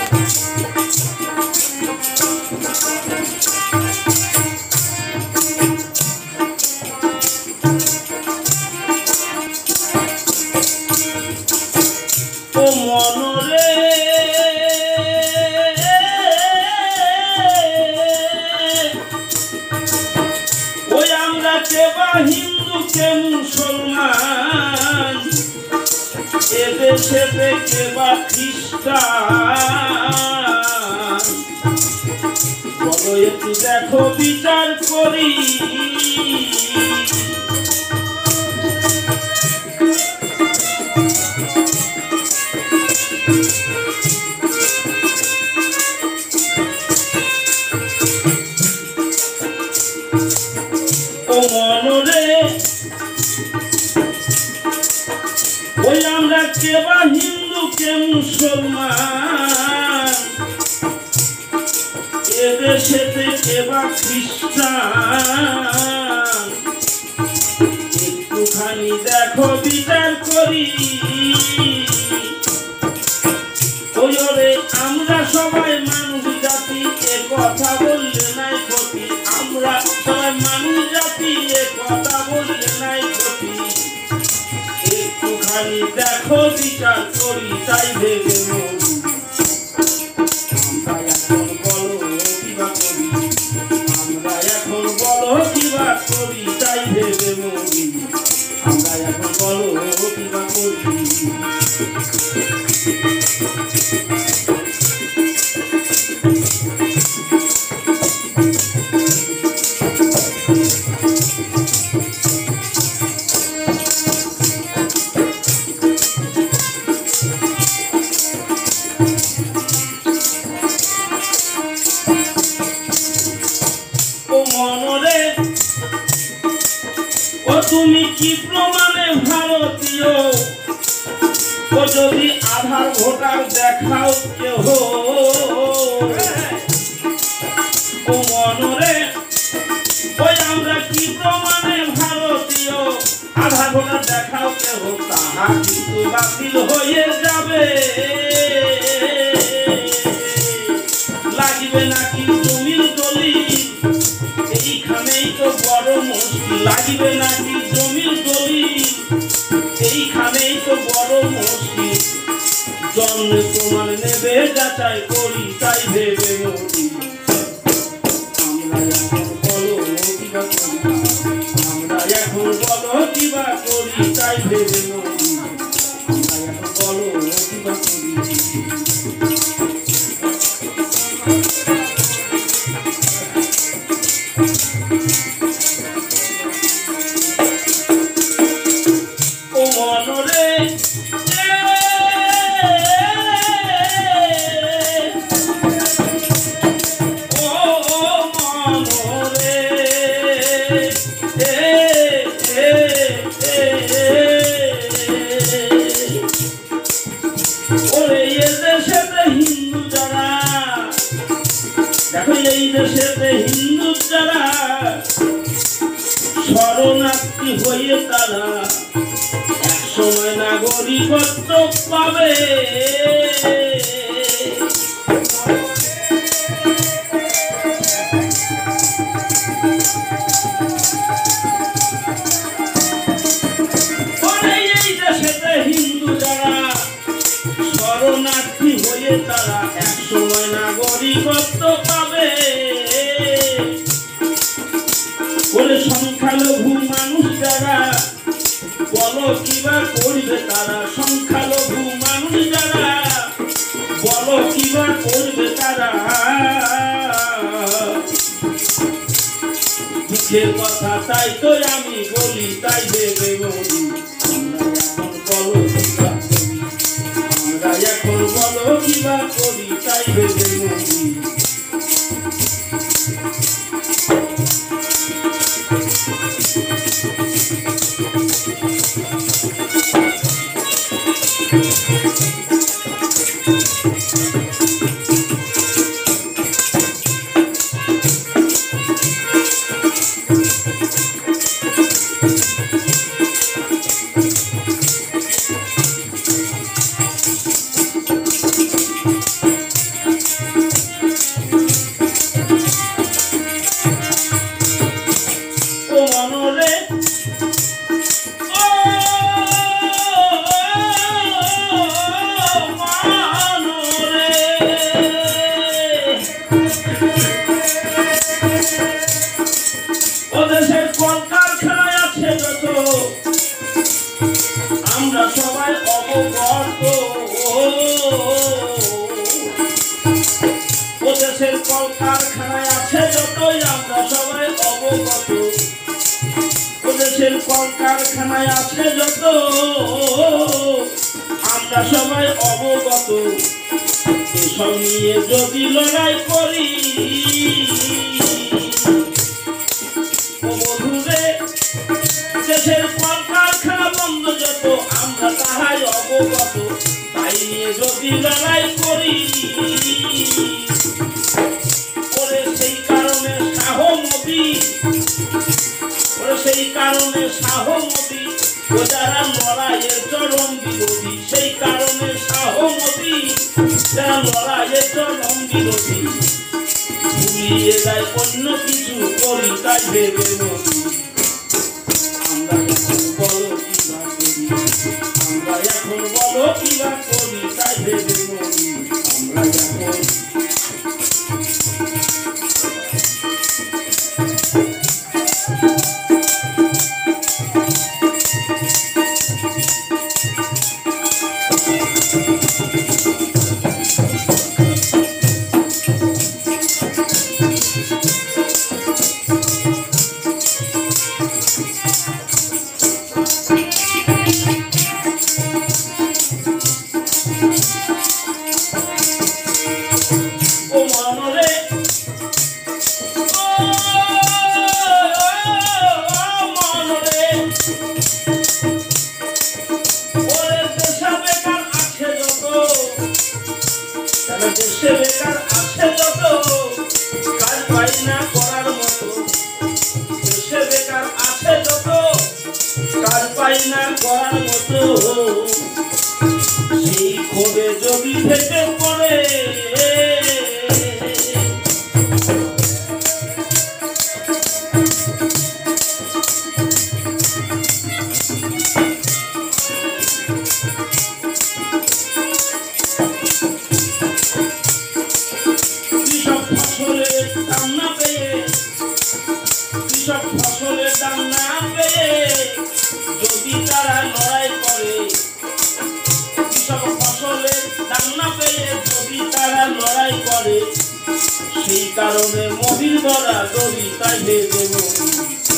हिंदू के मुसलमान एदेशे के बा ख्रिस्टान बोलो एकटू देखो विचार करी केबा हिंदू के मुसलमान एदेशेते केबा ख्रिस्टान एकटूखानी देखो विचार करी ओरे আমরা সবাই মানুষ জাতি এ কথা বললে নাই ক্ষতি আমরা সবাই মানুষ জাতি এ কথা বললে নাই ক্ষতি একটুখানি দেখো বিচার করি তাই ভেবে মরি আমরা এখন বলো কিবা করি আমরা এখন বলো কিবা করি তাই ভেবে মরি আমরা এখন বলো কিবা করি তুমি কি প্রমাণে ভারতীয় ও যদি আধার ভোটার দেখাও কেহ ও মনরে ওই আমরা কি প্রমাণে ভারতীয় আধার ভোটার দেখাও কেহ তাহা কিন্তু বাতিল হয়ে যাবে লাগবে নাকি জমির দলিল এইখানেই তো বড় মুশকিল লাগবে নাকি জমির দলিল এইখানেই তো বড় মুশকিল জন্ম প্রমাণ নেবে যাচাই করি তাই ভেবে মরি আমরা এখন বলো কিবা করি আমরা এখন বলো কিবা করি তাই ভেবে মরি আমরা এখন বলো কিবা করি हिंदू जरा शरणार्थी हुए तारा एक समय नागरिकत्व पावे हिंदू जरा शरणार्थी हुए तारा एक समय नागरिकत्व पावे बोले संख्यालघु मानुष जारा बोलो किबा करबे तारा संख्यालघु मानुष जारा बोलो किबा करबे तारा दुखेर कथा ताई तो आमी बोली ताई भेबे मरी আমরা এখন বলো কিবা করি তাই ভেবে মরি কলকারখানায় আছে যতই আমরা সবাই অবগত, ও দেশের কলকারখানায় আছে যত আমরা সবাই অবগত। এসব নিয়ে যদি লড়াই করি ও বন্ধুরে, দেশের কলকারখানা বন্ধ যত আমরা তাহাই অবগত। তাই নিয়ে যদি লড়াই করি ওরে সেই কারণে সাহমতি, ওরে সেই কারণে সাহমতি, ও যারা লড়াইয়ের চরম বিরোধী, সেই কারণে সাহমতি যারা লড়াইয়ের চরম বিরোধী। ভুলিয়ে যায় অন্য কিছু করি তাই ভেবে মরি। আমরা এখন বলো কিবা করি, আমরা এখন বলো কিবা করি তাই ভেবে মরি। আমরা এখন দেশে বেকার আছে যত কাজ পাই না করার মতো, দেশে বেকার আছে যত কাজ পাই না করার মতো। সেই ক্ষোভে যদি ভেসে পড়ে কৃষক ফসলের দাম না পেয়ে যদি তারা লড়াই করে, কৃষক ফসলের দাম না পেয়ে যদি তারা লড়াই করে, সেই কারণে মবির ভরা দড়ি তাই ভেবে মরি।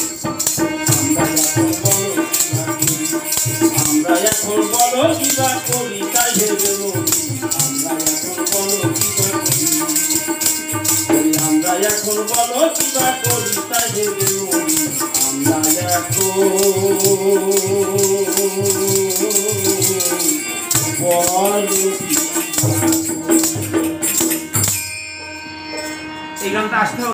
আমরা এখন বলো কিবা করি তাই ভেবে মরি। আমরা এখন বলো কিবা করি, আমরা এখন বলো কিবা করি তাই ভেবে মরি। আমরা এখন বলো। এই গানটা আসতে